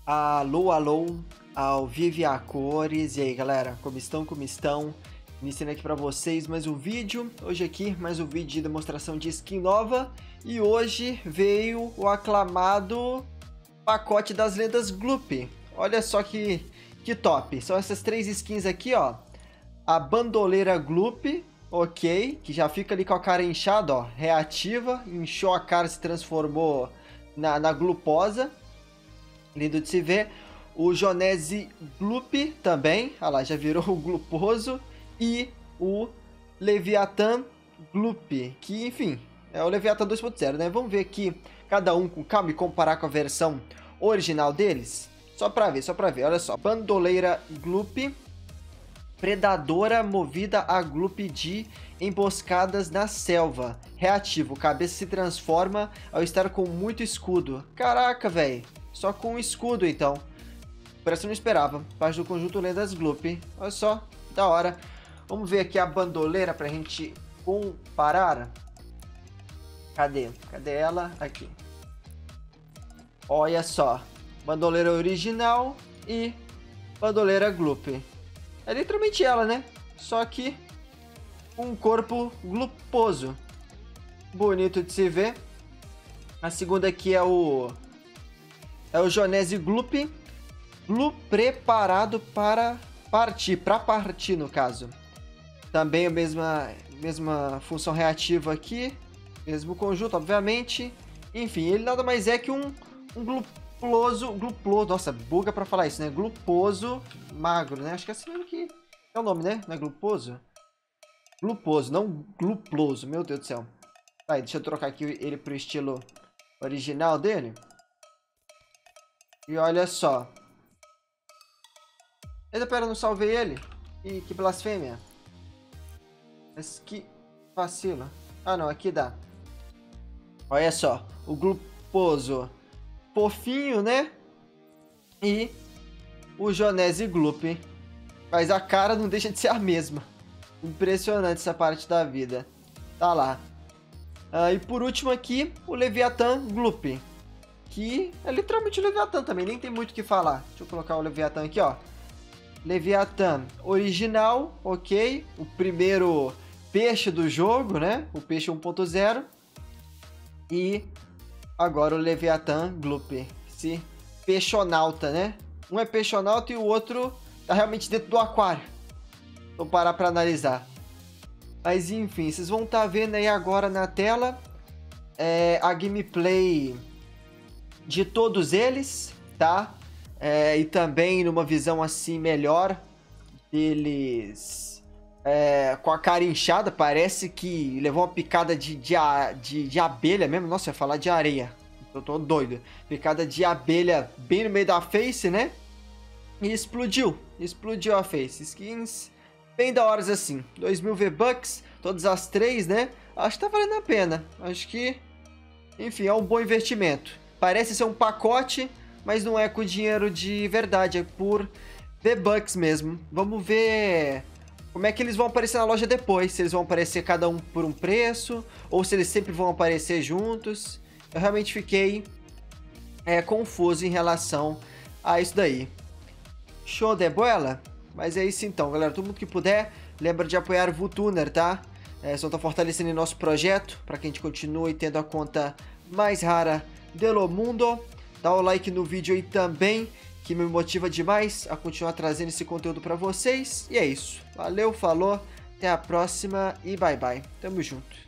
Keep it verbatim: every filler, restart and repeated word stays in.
Alô, alô, ao vivo e a cores. E aí, galera, como estão, como estão? Iniciando aqui pra vocês mais um vídeo. Hoje aqui, mais um vídeo de demonstração de skin nova. E hoje veio o aclamado pacote das lendas Gloop. Olha só que, que top. São essas três skins aqui, ó. A bandoleira Gloop, ok, que já fica ali com a cara inchada, ó. Reativa, inchou a cara, se transformou na, na gluposa. Lindo de se ver. O Jonese Gloop também. Olha lá, já virou o gluposo. E o Leviathan Gloop. Que, enfim, é o Leviathan dois ponto zero, né? Vamos ver aqui cada um com calma e comparar com a versão original deles. Só pra ver, só pra ver. Olha só. Bandoleira Gloop. Predadora movida a Gloop de emboscadas na selva. Reativo. Cabeça se transforma ao estar com muito escudo. Caraca, velho. Só com um escudo, então. Parece que eu não esperava. Parte do conjunto Lendas Gloop. Olha só, da hora. Vamos ver aqui a bandoleira pra gente comparar. Cadê? Cadê ela? Aqui. Olha só. Bandoleira original e bandoleira Gloop. É literalmente ela, né? Só que um corpo gluposo. Bonito de se ver. A segunda aqui é o... É o Jonese Gloop. Gloop preparado para partir. Para partir, no caso. Também a mesma, mesma função reativa aqui. Mesmo conjunto, obviamente. Enfim, ele nada mais é que um, um gluposo... Gluposo... Nossa, buga pra falar isso, né? Gluposo magro, né? Acho que é assim mesmo que é o nome, né? Não é gluposo? Gluposo, não gluploso. Meu Deus do céu. Vai, deixa eu trocar aqui ele pro estilo original dele. E olha só. Eita, pera, eu não salvei ele. Ih, que blasfêmia. Mas que vacilo. Ah, não, aqui dá. Olha só. O gluposo fofinho, né? E o Jonese Gloop. Mas a cara não deixa de ser a mesma. Impressionante essa parte da vida. Tá lá. Ah, e por último aqui, o Leviathan Gloop. Que é literalmente o Leviathan também, nem tem muito o que falar. Deixa eu colocar o Leviathan aqui, ó. Leviathan original, ok. O primeiro peixe do jogo, né? O peixe um ponto zero. E agora o Leviathan Gloop. Esse peixonauta, né? Um é peixonauta e o outro tá realmente dentro do aquário. Vou parar pra analisar. Mas enfim, vocês vão estar vendo aí agora na tela é, a gameplay de todos eles, tá? É, e também numa visão assim melhor deles é, com a cara inchada. Parece que levou uma picada de, de, de, de abelha mesmo. Nossa, eu ia falar de areia. Eu tô doido. Picada de abelha bem no meio da face, né? E explodiu. Explodiu a face. Skins bem da horas assim. dois mil V-Bucks, todas as três, né? Acho que tá valendo a pena. Acho que, enfim, é um bom investimento. Parece ser um pacote, mas não é com dinheiro de verdade, é por V-Bucks mesmo. Vamos ver como é que eles vão aparecer na loja depois. Se eles vão aparecer cada um por um preço, ou se eles sempre vão aparecer juntos. Eu realmente fiquei é, confuso em relação a isso daí. Show de bola? Mas é isso então, galera. Todo mundo que puder, lembra de apoiar o VooTuner, tá? É, só tá fortalecendo nosso projeto, para que a gente continue tendo a conta mais rara do mundo. Dá o like no vídeo aí também, que me motiva demais a continuar trazendo esse conteúdo para vocês. E é isso. Valeu, falou, até a próxima e bye bye. Tamo junto.